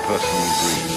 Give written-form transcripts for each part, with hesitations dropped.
personal dream.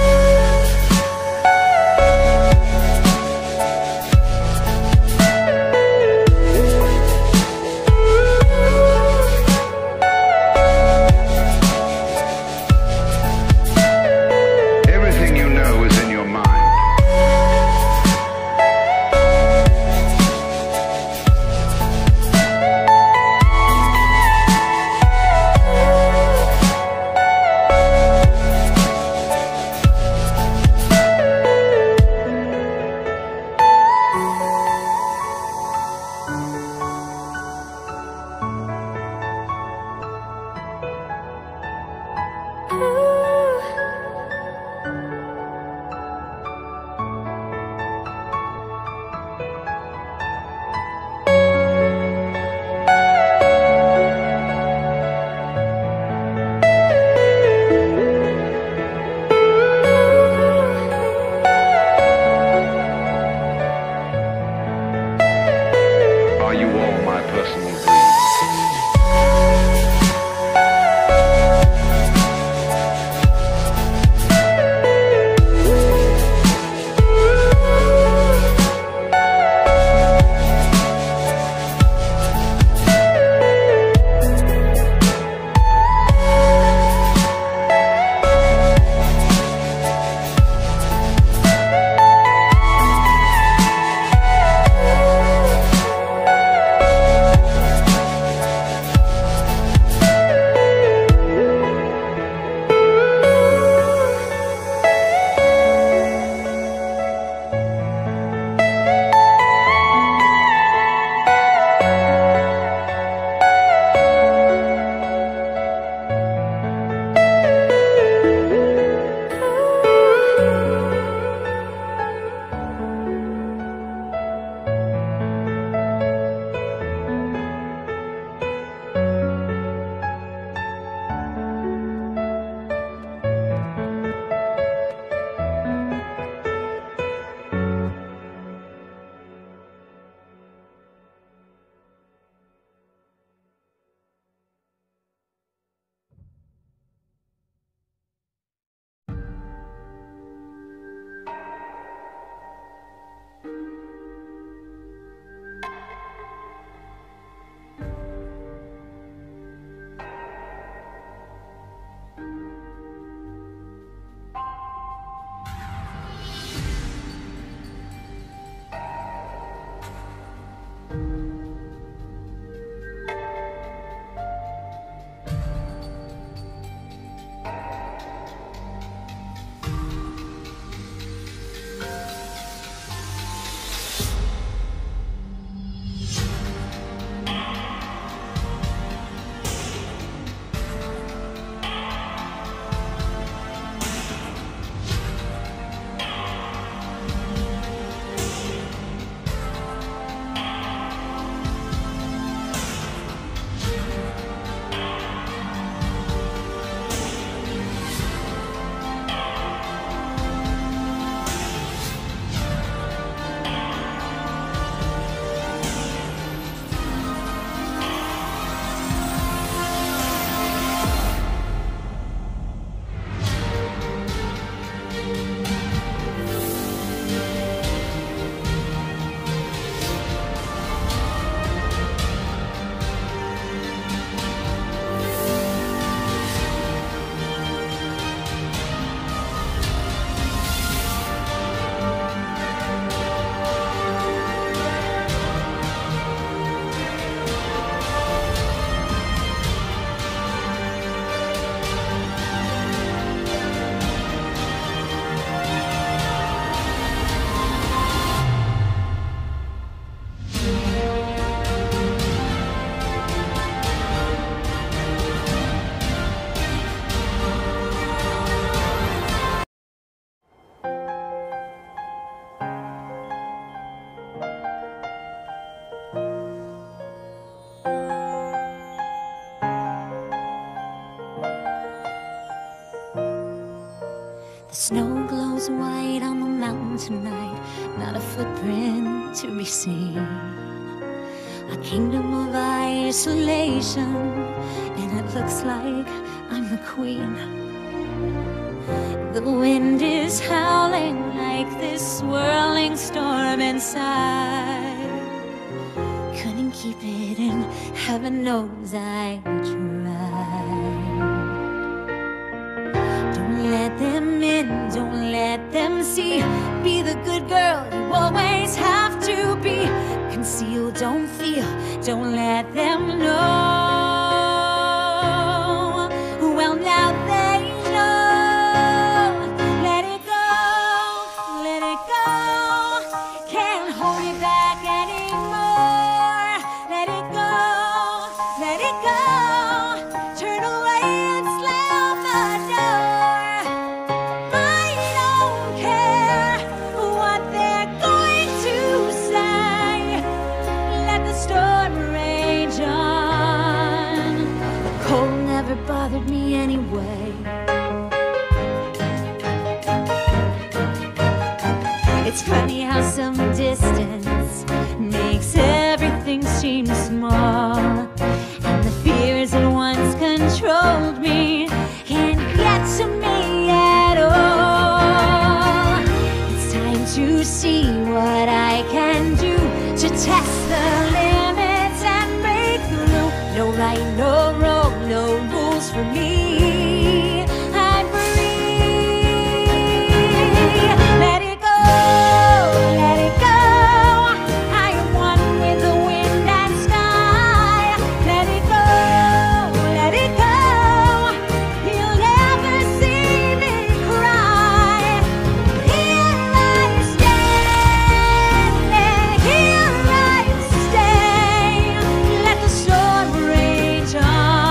Snow glows white on the mountain tonight, not a footprint to be seen. A kingdom of isolation, and it looks like I'm the queen. The wind is howling like this swirling storm inside. Couldn't keep it in, heaven knows I tried. Don't let them in, don't let them see. Be the good girl you always have to be. Conceal, don't feel, don't let them know. Well, now they know. Let it go, let it go. Can't hold it back anymore. Let it go, let it go. Turn away and slam the door. I don't care what they're going to say. Let the storm rage on. The cold never bothered me anyway. It's funny how some distance makes everything seem small. And the fears that once controlled me can't get to me at all. It's time to see what I can do to test the limits and break through. No right, no wrong, no rules for me. I'm free. Let it go, let it go. I am one with the wind and sky. Let it go, let it go. You'll never see me cry. Here I stand, here I stay. Let the storm rage on.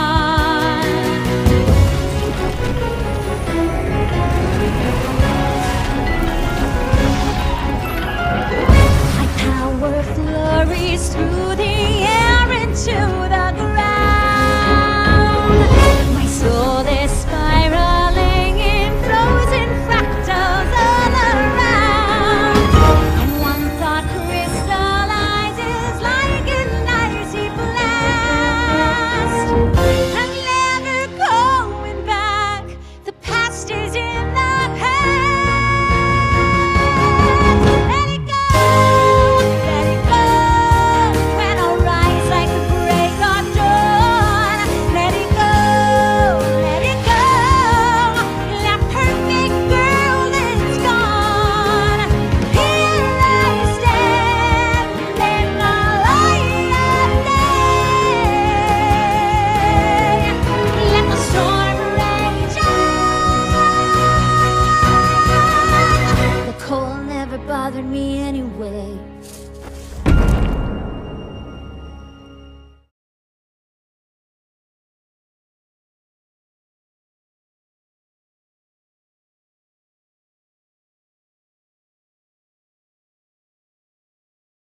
My power flurries through the air into the ground. My soul is spiraling in frozen fractals all around. And one thought crystallizes like an icy blast. I'm never going back. The past is in the past. Let it go, let it go. When I'll rise like the break of dawn. Let it go, let it go. That perfect girl is gone. Here I stand in the light of day. Let the storm rage on. The cold never bothered me anyway.